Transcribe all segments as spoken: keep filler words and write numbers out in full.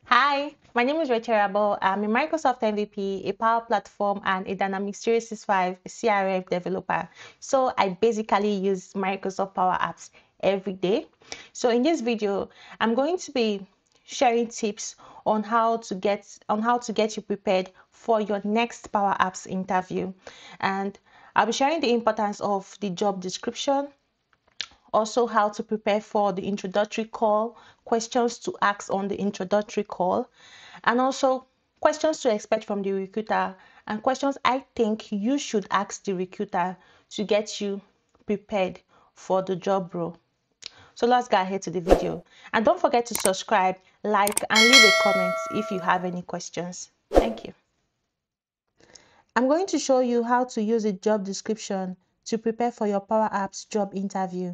Hi, my name is Rachel Rabo. I'm a Microsoft M V P, a Power Platform, and a Dynamics three sixty-five C R M developer. So I basically use Microsoft Power Apps every day. So in this video, I'm going to be sharing tips on how to get on how to get you prepared for your next Power Apps interview. And I'll be sharing the importance of the job description, also how to prepare for the introductory call, questions to ask on the introductory call, and also questions to expect from the recruiter and questions I think you should ask the recruiter to get you prepared for the job role. So let's get ahead to the video. And don't forget to subscribe, like, and leave a comment if you have any questions. Thank you. I'm going to show you how to use a job description to prepare for your Power Apps job interview.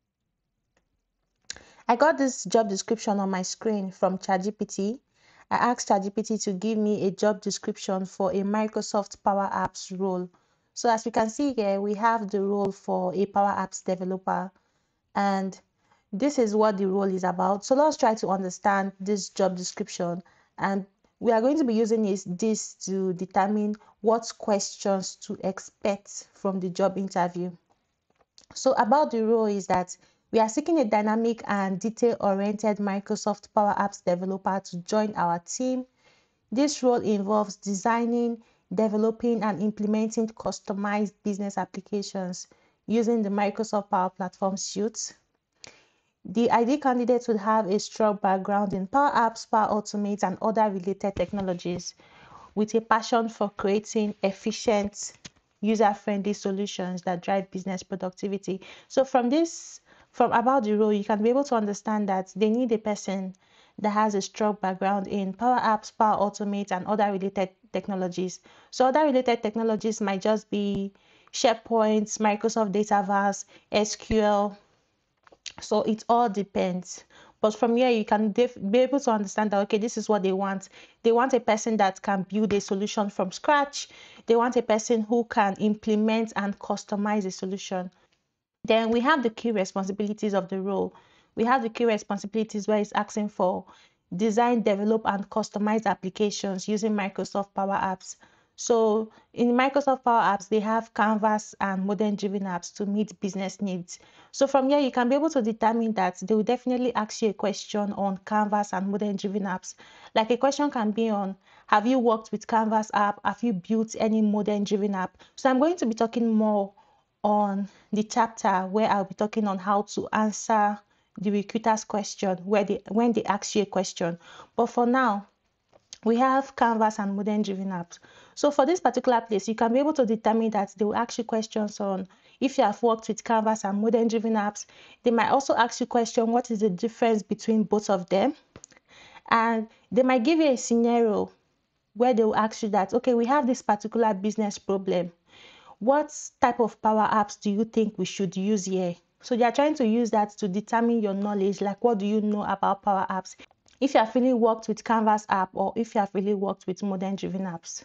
I got this job description on my screen from ChatGPT. I asked ChatGPT to give me a job description for a Microsoft Power Apps role. So as you can see here, we have the role for a Power Apps developer, and this is what the role is about. So let's try to understand this job description, and we are going to be using this, this to determine what questions to expect from the job interview. So about the role is that we are seeking a dynamic and detail-oriented Microsoft Power Apps developer to join our team. This role involves designing, developing, and implementing customized business applications using the Microsoft Power Platform suite. The ideal candidate would have a strong background in Power Apps, Power Automate, and other related technologies, with a passion for creating efficient, user-friendly solutions that drive business productivity. So from this, from about the role, you can be able to understand that they need a person that has a strong background in Power Apps, Power Automate, and other related technologies. So other related technologies might just be SharePoint, Microsoft Dataverse, S Q L. So it all depends. But from here, you can be able to understand that, okay, this is what they want. They want a person that can build a solution from scratch. They want a person who can implement and customize a solution. Then we have the key responsibilities of the role. We have the key responsibilities where it's asking for design, develop, and customize applications using Microsoft Power Apps. So in Microsoft Power Apps, they have Canvas and modern-driven apps to meet business needs. So from here, you can be able to determine that they will definitely ask you a question on Canvas and modern-driven apps. Like a question can be on, have you worked with Canvas app? Have you built any modern-driven app? So I'm going to be talking more on the chapter where I'll be talking on how to answer the recruiter's question where they when they ask you a question. But for now, we have Canvas and modern-driven apps. So for this particular place, you can be able to determine that they will ask you questions on if you have worked with Canvas and modern-driven apps. They might also ask you a question, what is the difference between both of them? And they might give you a scenario where they will ask you that, okay, we have this particular business problem. What type of Power Apps do you think we should use here? So they are trying to use that to determine your knowledge, like what do you know about Power Apps? If you have really worked with Canvas app or if you have really worked with modern-driven apps.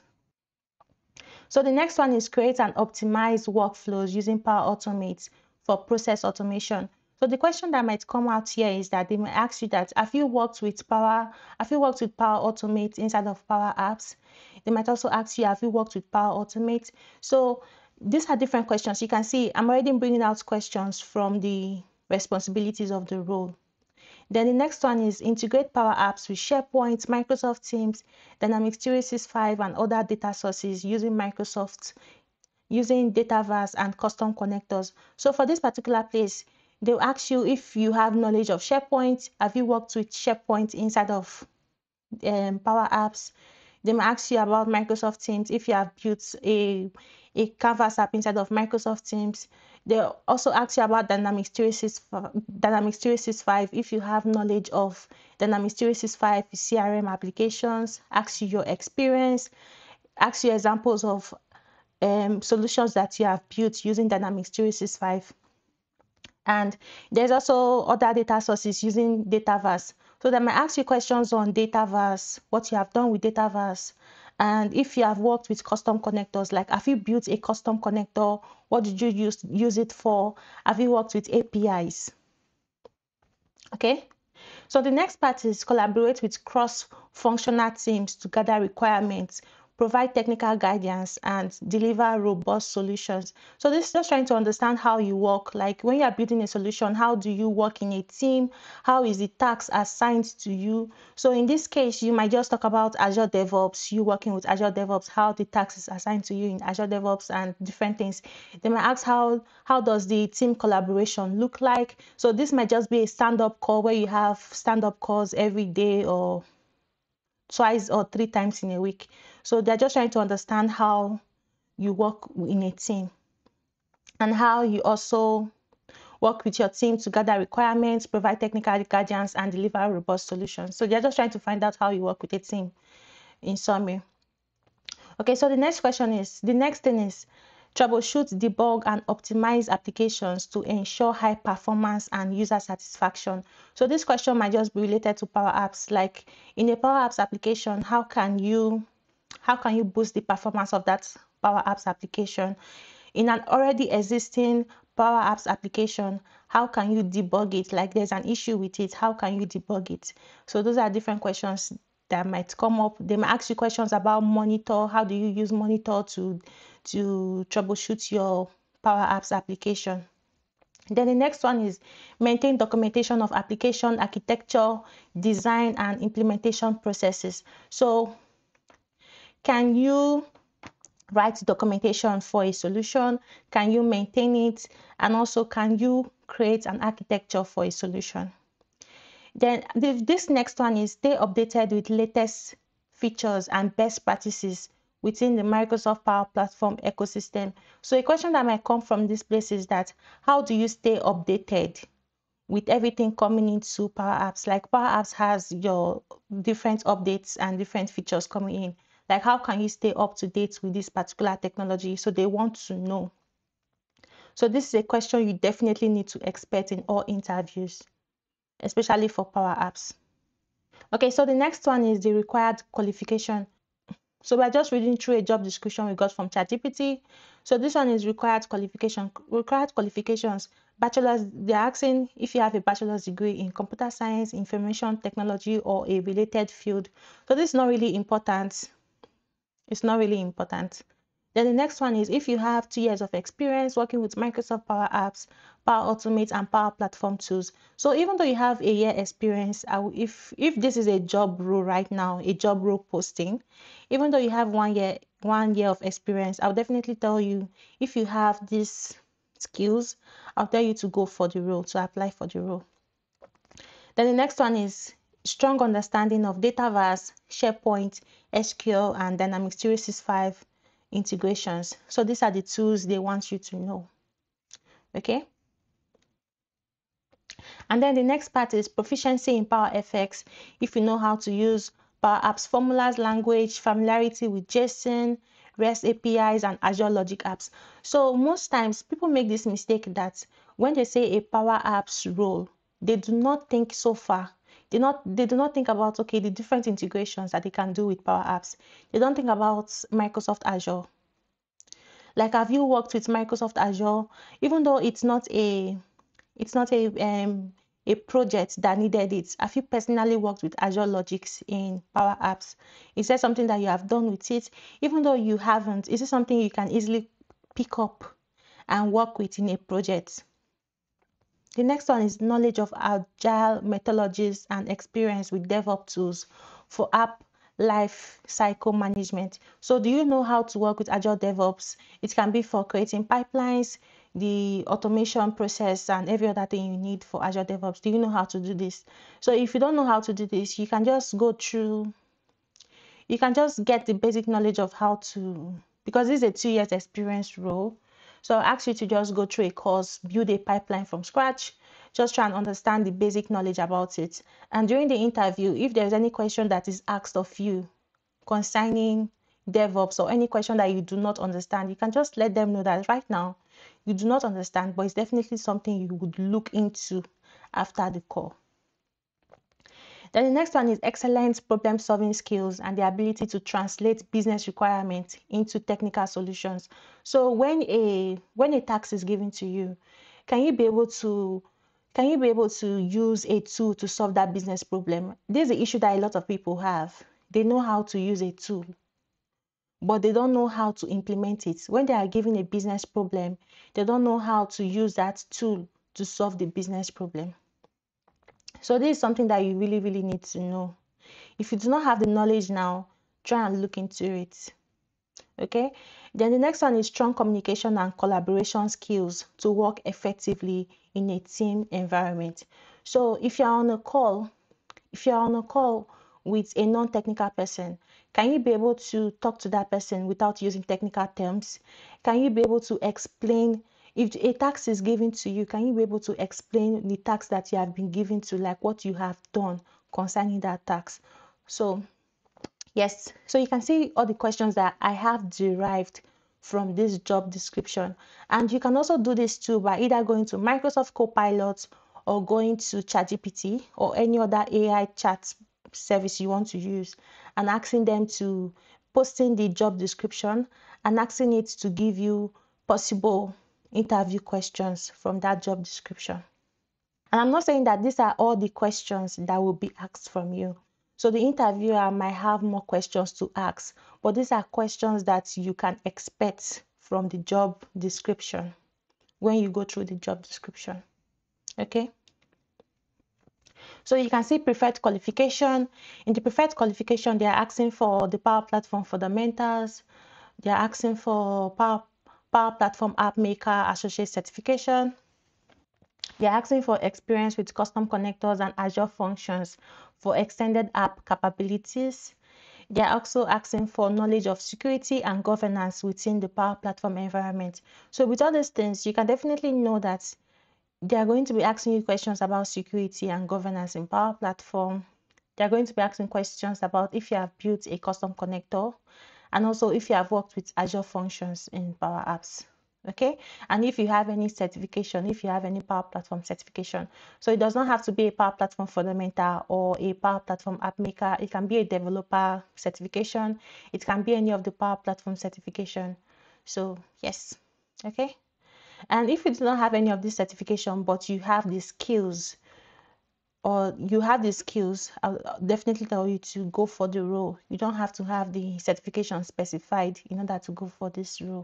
So the next one is create and optimize workflows using Power Automate for process automation. So the question that might come out here is that they may ask you that, have you worked with Power, have you worked with Power Automate inside of Power Apps? They might also ask you, have you worked with Power Automate? So these are different questions. You can see I'm already bringing out questions from the responsibilities of the role. Then the next one is integrate Power Apps with SharePoint, Microsoft Teams, Dynamics three sixty-five, and other data sources using Microsoft, using Dataverse and custom connectors. So for this particular place, they'll ask you if you have knowledge of SharePoint. Have you worked with SharePoint inside of um, Power Apps? They may ask you about Microsoft Teams if you have built a, a Canvas app inside of Microsoft Teams. They also ask you about Dynamics three sixty-five if you have knowledge of Dynamics three sixty-five C R M applications, ask you your experience, ask you examples of um, solutions that you have built using Dynamics three sixty-five. And there's also other data sources using Dataverse. So they might ask you questions on Dataverse, what you have done with Dataverse, and if you have worked with custom connectors, like have you built a custom connector? What did you use, use it for? Have you worked with A P Is? Okay. So the next part is collaborate with cross-functional teams to gather requirements, provide technical guidance, and deliver robust solutions. So this is just trying to understand how you work. Like when you are building a solution, how do you work in a team? How is the task assigned to you? So in this case, you might just talk about Azure DevOps, you working with Azure DevOps, how the task is assigned to you in Azure DevOps and different things. They might ask how, how does the team collaboration look like? So this might just be a stand-up call where you have stand-up calls every day or twice or three times in a week. So they're just trying to understand how you work in a team and how you also work with your team to gather requirements, provide technical guidance, and deliver robust solutions. So they're just trying to find out how you work with a team in summary. Okay, so the next question is, the next thing is troubleshoot, debug, and optimize applications to ensure high performance and user satisfaction. So this question might just be related to Power Apps. Like in a Power Apps application, how can you how can you boost the performance of that Power Apps application? In an already existing Power Apps application, how can you debug it? Like there's an issue with it, how can you debug it? So those are different questions that might come up. They might ask you questions about monitor. How do you use monitor to to troubleshoot your Power Apps application? Then the next one is maintain documentation of application architecture, design, and implementation processes. So can you write documentation for a solution? Can you maintain it? And also, can you create an architecture for a solution? Then this next one is stay updated with latest features and best practices within the Microsoft Power Platform ecosystem. So a question that might come from this place is that how do you stay updated with everything coming into Power Apps? Like Power Apps has your different updates and different features coming in. Like how can you stay up to date with this particular technology? So they want to know. So this is a question you definitely need to expect in all interviews, especially for Power Apps. Okay, so the next one is the required qualification. So we're just reading through a job description we got from ChatGPT. So this one is required qualification. Required qualifications. Bachelor's, they're asking if you have a bachelor's degree in computer science, information technology, or a related field. So this is not really important. It's not really important. Then the next one is if you have two years of experience working with Microsoft Power Apps, Power Automate, and Power Platform tools. So even though you have a year experience, if if this is a job role right now, a job role posting, even though you have one year one year of experience, I'll definitely tell you if you have these skills, I'll tell you to go for the role, to apply for the role. Then the next one is strong understanding of Dataverse, SharePoint, S Q L, and Dynamics three sixty-five integrations. So these are the tools they want you to know. Okay. And then the next part is proficiency in Power F X. If you know how to use Power Apps formulas, language, familiarity with JSON, REST A P Is, and Azure Logic Apps. So most times people make this mistake that when they say a Power Apps role, they do not think so far. They not they do not think about okay the different integrations that they can do with Power Apps. They don't think about Microsoft Azure. Like, have you worked with Microsoft Azure? Even though it's not a it's not a um a project that needed it, have you personally worked with Azure Logics in Power Apps? Is there something that you have done with it? Even though you haven't, is it something you can easily pick up and work with in a project? The next one is knowledge of agile methodologies and experience with DevOps tools for app life cycle management. So do you know how to work with Agile DevOps? It can be for creating pipelines, the automation process, and every other thing you need for Azure DevOps. Do you know how to do this? So if you don't know how to do this, you can just go through, you can just get the basic knowledge of how to, because this is a two years experience role. So I'll ask you to just go through a course, build a pipeline from scratch, just try and understand the basic knowledge about it. And during the interview, if there's any question that is asked of you concerning DevOps or any question that you do not understand, you can just let them know that right now you do not understand, but it's definitely something you would look into after the call. Then the next one is excellent problem solving skills and the ability to translate business requirements into technical solutions. So when a when a task is given to you, can you be able to Can you be able to use a tool to solve that business problem? This is the issue that a lot of people have. They know how to use a tool, but they don't know how to implement it. When they are given a business problem, they don't know how to use that tool to solve the business problem. So this is something that you really, really need to know. If you do not have the knowledge now, try and look into it. Okay, then the next one is strong communication and collaboration skills to work effectively in a team environment. So if you're on a call, if you're on a call with a non-technical person, can you be able to talk to that person without using technical terms? Can you be able to explain if a task is given to you? Can you be able to explain the task that you have been given to, like what you have done concerning that task? So yes, so you can see all the questions that I have derived from this job description. And you can also do this too by either going to Microsoft Copilot or going to ChatGPT or any other A I chat service you want to use and asking them to post in the job description and asking it to give you possible interview questions from that job description. And I'm not saying that these are all the questions that will be asked from you. So the interviewer might have more questions to ask, but these are questions that you can expect from the job description when you go through the job description. Okay. So you can see preferred qualification. In the preferred qualification, they are asking for the Power Platform fundamentals. They are asking for Power, Power Platform App Maker Associate certification. They're asking for experience with custom connectors and Azure functions for extended app capabilities. They're also asking for knowledge of security and governance within the Power Platform environment. So with all these things, you can definitely know that they are going to be asking you questions about security and governance in Power Platform. They're going to be asking questions about if you have built a custom connector and also if you have worked with Azure functions in Power Apps. Okay, and if you have any certification, if you have any Power Platform certification. So it does not have to be a Power Platform fundamental or a Power Platform app maker. It can be a developer certification. It can be any of the Power Platform certification. So yes, okay. And if you do not have any of this certification, but you have the skills or you have the skills, I'll definitely tell you to go for the role. You don't have to have the certification specified in order to go for this role.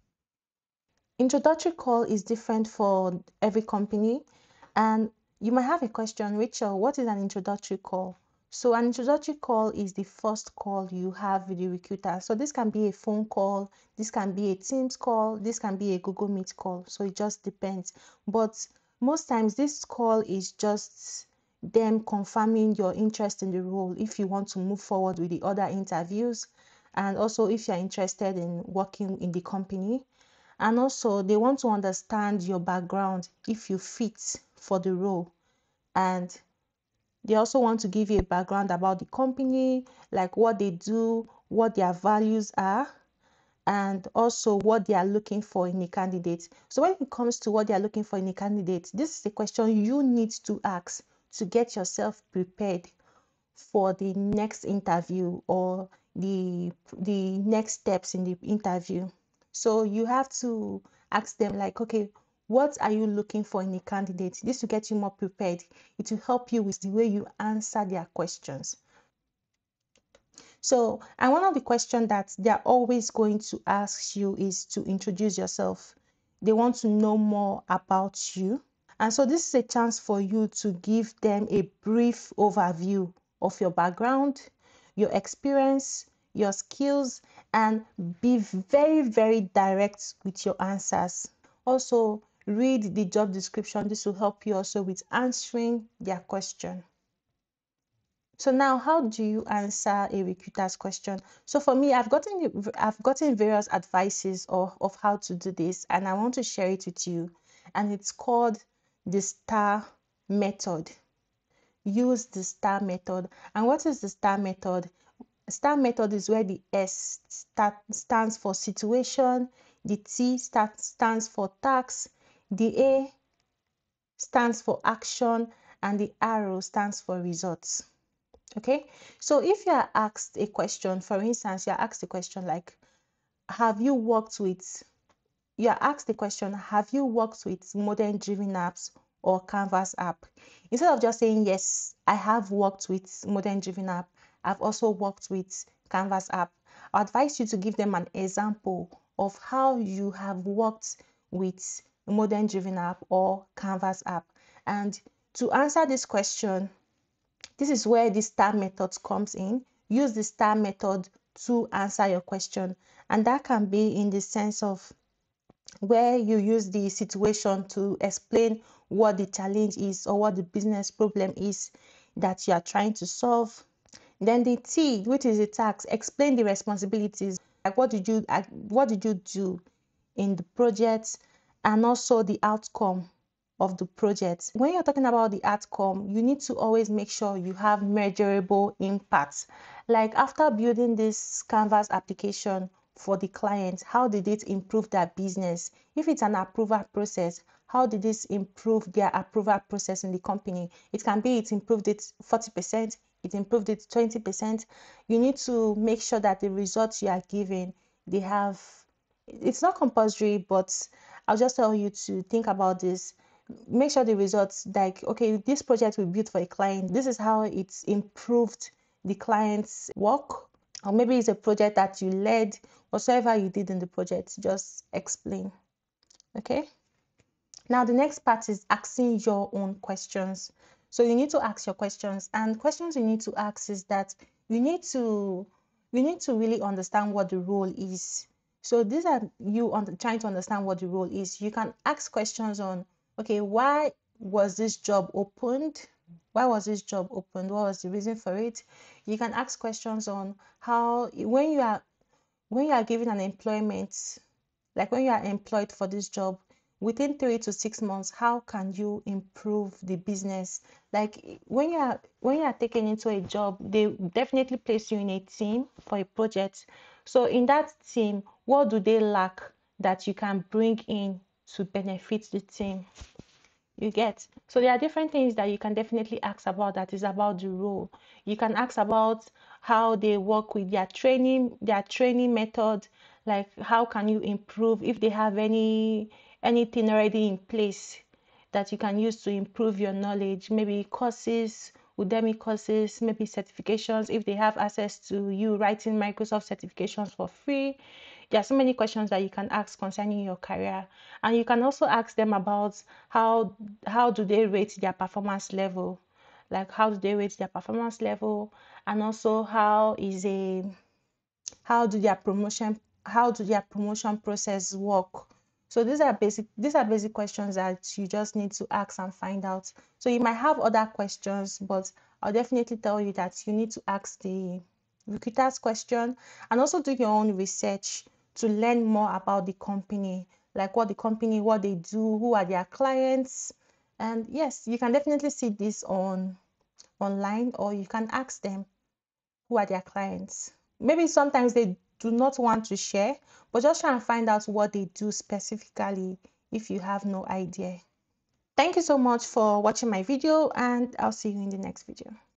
Introductory call is different for every company, and you might have a question, Rachel, what is an introductory call? So an introductory call is the first call you have with the recruiter. So this can be a phone call, this can be a Teams call, this can be a Google Meet call. So it just depends. But most times this call is just them confirming your interest in the role if you want to move forward with the other interviews, and also if you're interested in working in the company. And also they want to understand your background if you fit for the role. And they also want to give you a background about the company, like what they do, what their values are, and also what they are looking for in a candidate. So when it comes to what they are looking for in a candidate, this is the question you need to ask to get yourself prepared for the next interview or the the next steps in the interview. So you have to ask them like, okay, what are you looking for in a candidate? This will get you more prepared. It will help you with the way you answer their questions. So, and one of the questions that they're always going to ask you is to introduce yourself. They want to know more about you. And so this is a chance for you to give them a brief overview of your background, your experience, your skills, and be very, very direct with your answers. Also, read the job description. This will help you also with answering their question. So now, how do you answer a recruiter's question? So for me, I've gotten I've gotten various advices of, of how to do this, and I want to share it with you. And it's called the STAR method. Use the STAR method. And what is the STAR method? STAR method is where the S start, stands for situation, the T start, stands for task, the A stands for action, and the arrow stands for results. Okay, so if you are asked a question, for instance, you are asked a question like, have you worked with, you are asked the question, have you worked with model driven apps or Canvas app. Instead of just saying, yes, I have worked with Modern Driven app, I've also worked with Canvas app, I advise you to give them an example of how you have worked with Modern Driven app or Canvas app. And to answer this question, this is where the STAR method comes in. Use the STAR method to answer your question. And that can be in the sense of where you use the situation to explain what the challenge is or what the business problem is that you are trying to solve. Then the T, which is the task, explain the responsibilities. Like what did you what did you do in the project, and also the outcome of the project. When you're talking about the outcome, you need to always make sure you have measurable impacts. Like after building this Canvas application for the client, how did it improve their business? If it's an approval process, how did this improve their approval process in the company? It can be it improved it forty percent, it improved it twenty percent. You need to make sure that the results you are giving, they have, it's not compulsory, but I'll just tell you to think about this. Make sure the results, like, okay, this project we built for a client, this is how it's improved the client's work. Or maybe it's a project that you led, whatsoever you did in the project, just explain. Okay. Now the next part is asking your own questions. So you need to ask your questions, and questions you need to ask is that you need to you need to really understand what the role is. So these are you on trying to understand what the role is. You can ask questions on, okay, why was this job opened? Why was this job opened? What was the reason for it? You can ask questions on how when you are when you are given an employment, like when you are employed for this job, within three to six months, how can you improve the business? Like when you are when you are taken into a job, they definitely place you in a team for a project. So in that team, what do they lack that you can bring in to benefit the team? You get? So there are different things that you can definitely ask about that is about the role. You can ask about how they work with their training, their training method, like how can you improve if they have any anything already in place that you can use to improve your knowledge, maybe courses, Udemy courses, maybe certifications, if they have access to you writing Microsoft certifications for free. There are so many questions that you can ask concerning your career, and you can also ask them about how how do they rate their performance level, like how do they rate their performance level, and also how is a how do their promotion how do their promotion process work. So these are basic these are basic questions that you just need to ask and find out. So you might have other questions, but I'll definitely tell you that you need to ask the recruiter's question and also do your own research to learn more about the company, like what the company, what they do, who are their clients. And yes, you can definitely see this on online, or you can ask them who are their clients. Maybe sometimes they do not want to share, but just try and find out what they do specifically if you have no idea. Thank you so much for watching my video, and I'll see you in the next video.